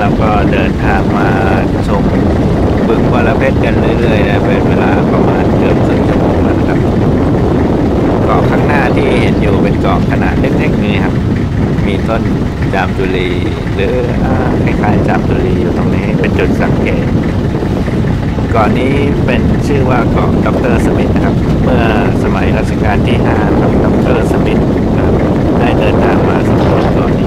เราก็เดินทางมาชมบึงบรเพชรกันเรื่อยๆนะเป็นเวลาประมาณเกือบ1 ชั่วโมงแล้วนะครับเกาะข้างหน้าที่เห็นอยู่เป็นเกาะขนาดเล็กๆนี้ครับมีต้นจามจุลีหรือคล้ายๆจามจุลีอยู่ตรงนี้เป็นจุดสังเกตเกาะนี้เป็นชื่อว่าเกาะดร.สมิธนะครับเมื่อสมัยรัชกาลที่5ครับดร.สมิธได้เดินทางมาสำรวจเกาะนี้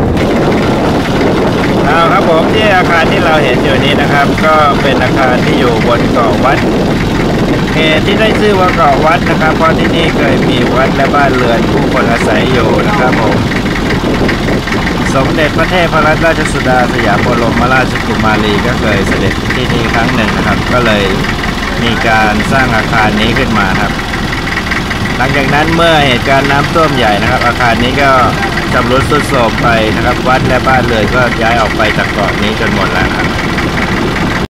ครับผมที่อาคารที่เราเห็นอยู่นี้นะครับก็เป็นอาคารที่อยู่บนเกาะวัดเหตุที่ได้ชื่อว่าเกาะวัดนะครับเพราะที่นี่เคยมีวัดและบ้านเรือนผู้คนอาศัยอยู่นะครับผมสมเด็จพระเทพรัตนราชสุดาสยามบรมราชกุมารีก็เคยเสด็จที่นี่ครั้งหนึ่งนะครับก็เลยมีการสร้างอาคารนี้ขึ้นมาครับหลังจากนั้นเมื่อเหตุการณ์น้ำท่วมใหญ่นะครับอาคารนี้ก็ชำรุดทรุดโทรมไปนะครับวัดและบ้านเรือนก็ย้ายออกไปจากเกาะนี้จนหมดแล้วนะครับ